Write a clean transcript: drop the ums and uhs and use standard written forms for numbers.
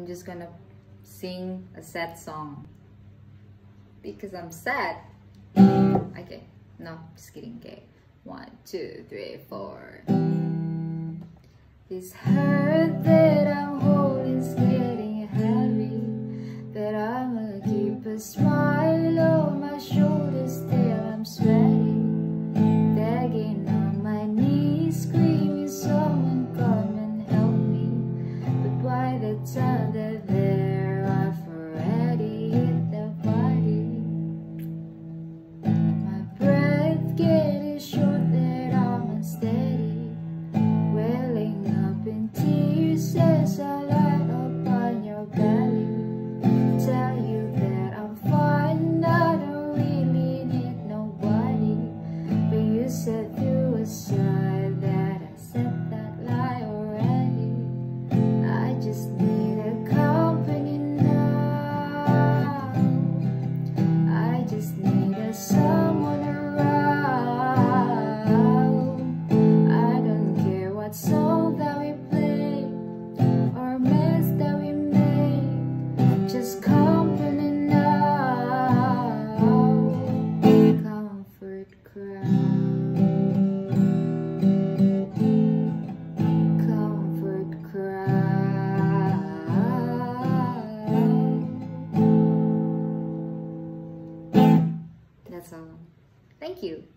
just gonna sing a sad song because I'm sad. Okay, no, just kidding. Okay, 1, 2, 3, 4. This hurt that I'm holding's getting heavy, but I'ma keep a smile on my shoulders till I'm sweating, begging on my knees, screaming, someone come and help me. But by the time that there, I've already hit the body. My breath getting short, that I'm unsteady, welling up in tears as I light up on your belly. Tell you that I'm fine, I don't really need nobody, but you said through a sigh that I said that lie already. I just need a company now. I just need a someone around. I don't care what song that we play or mess that we make, just company now. Comfort crowd, comfort crowd. That's all. Thank you.